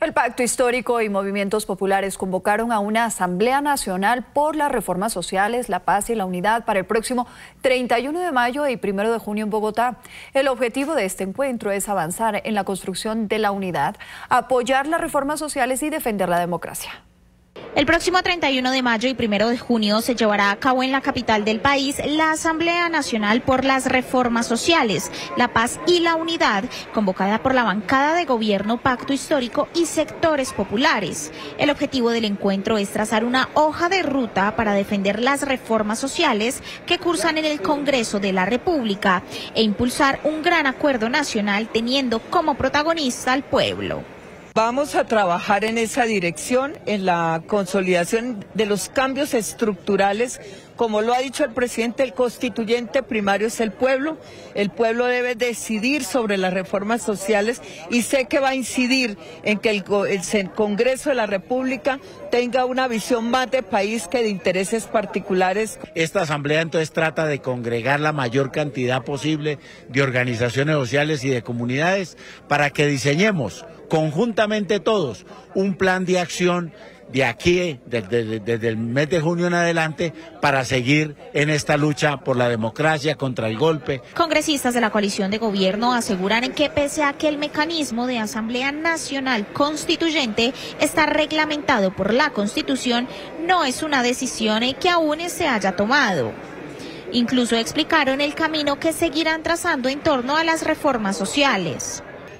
El Pacto Histórico y movimientos populares convocaron a una Asamblea Nacional por las reformas sociales, la paz y la unidad para el próximo 31 de mayo y 1 de junio en Bogotá. El objetivo de este encuentro es avanzar en la construcción de la unidad, apoyar las reformas sociales y defender la democracia. El próximo 31 de mayo y 1 de junio se llevará a cabo en la capital del país la Asamblea Nacional por las Reformas Sociales, la Paz y la Unidad, convocada por la bancada de gobierno, Pacto Histórico y sectores populares. El objetivo del encuentro es trazar una hoja de ruta para defender las reformas sociales que cursan en el Congreso de la República e impulsar un gran acuerdo nacional teniendo como protagonista al pueblo. Vamos a trabajar en esa dirección, en la consolidación de los cambios estructurales. Como lo ha dicho el presidente, el constituyente primario es el pueblo debe decidir sobre las reformas sociales y sé que va a incidir en que el Congreso de la República tenga una visión más de país que de intereses particulares. Esta asamblea entonces trata de congregar la mayor cantidad posible de organizaciones sociales y de comunidades para que diseñemos conjuntamente todos un plan de acción de aquí, desde el mes de junio en adelante, para seguir en esta lucha por la democracia, contra el golpe. Congresistas de la coalición de gobierno aseguran que pese a que el mecanismo de Asamblea Nacional Constituyente está reglamentado por la Constitución, no es una decisión que aún se haya tomado. Incluso explicaron el camino que seguirán trazando en torno a las reformas sociales.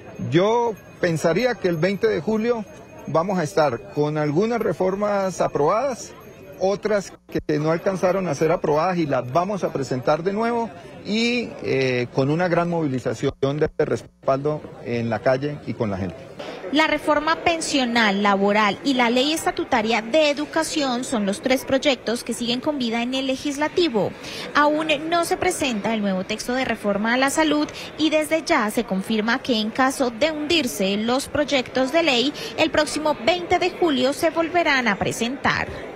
Yo pensaría que el 20 de julio vamos a estar con algunas reformas aprobadas, otras que no alcanzaron a ser aprobadas y las vamos a presentar de nuevo y con una gran movilización de respaldo en la calle y con la gente. La reforma pensional, laboral y la ley estatutaria de educación son los tres proyectos que siguen con vida en el legislativo. Aún no se presenta el nuevo texto de reforma a la salud y desde ya se confirma que en caso de hundirse los proyectos de ley, el próximo 20 de julio se volverán a presentar.